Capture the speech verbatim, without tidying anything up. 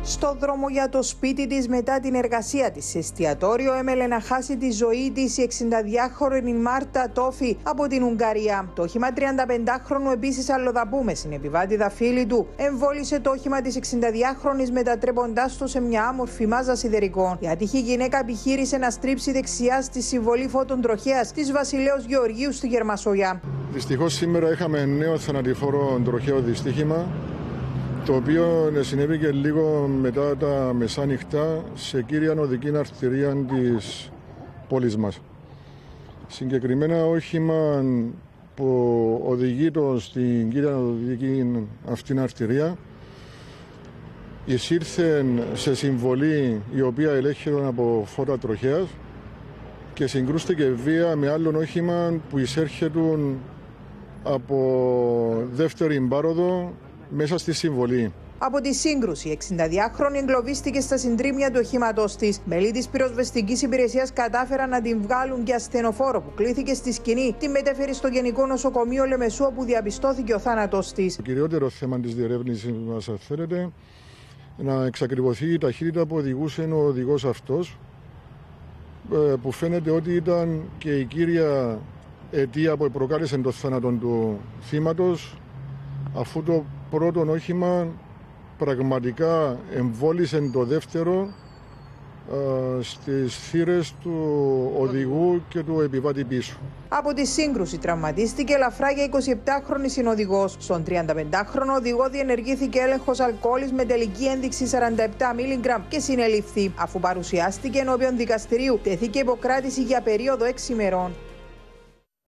Στο δρόμο για το σπίτι της μετά την εργασία της σε εστιατόριο έμελε να χάσει τη ζωή της η εξηνταδυάχρονη Μάρτα Τόφη από την Ουγγαρία. Το όχημα τριανταπεντάχρονου επίσης αλλοδαπού με συνεπιβάτηδα φίλη του εμβόλισε το όχημα της εξηνταδυάχρονης μετατρέποντάς το σε μια άμορφη μάζα σιδερικών. Η άτυχη γυναίκα επιχείρησε να στρίψει δεξιά στη συμβολή φώτων τροχέας της Βασιλέως Γεωργίου στη Γερμασογιά. Δυστυχώς σήμερα είχαμε νέο θανατηφόρο τροχαίο δυστύχημα, το οποίο συνέβη και λίγο μετά τα μεσάνυχτα σε κύρια οδική αρτηρία της πόλης μας. Συγκεκριμένα όχημα που οδηγεί το στην κύρια οδική αυτήν αρτηρία εισήρθε σε συμβολή η οποία ελέγχεται από φώτα τροχέας και συγκρούστηκε βία με άλλον όχημα που εισέρχεται από δεύτερη πάροδο μέσα στη συμβολή. Από τη σύγκρουση, η εξηνταδυάχρονη εγκλωβίστηκε στα συντρίμμια του οχήματος της. Μέλη της πυροσβεστικής υπηρεσίας κατάφεραν να την βγάλουν και ασθενοφόρο που κλήθηκε στη σκηνή τη μετέφερε στο Γενικό Νοσοκομείο Λεμεσού, όπου διαπιστώθηκε ο θάνατος της. Το κυριότερο θέμα της διερεύνησης μας, αν θέλετε, να εξακριβωθεί η ταχύτητα που οδηγούσε ο οδηγός αυτός, που φαίνεται ότι ήταν και η κύρια αιτία που προκάλεσε το θάνατο του θύματος, αφού το πρώτο όχημα πραγματικά εμβόλισε το δεύτερο ε, στις θύρες του οδηγού και του επιβάτη πίσω. Από τη σύγκρουση τραυματίστηκε ελαφρά για εικοσιεπτάχρονη συνοδηγός. Στον τριανταπεντάχρονο οδηγό διενεργήθηκε έλεγχος αλκοόλης με τελική ένδειξη σαράντα επτά μιλιγκράμμ και συνελήφθη. Αφού παρουσιάστηκε ενώπιον δικαστηρίου, τέθηκε υποκράτηση για περίοδο έξι ημερών.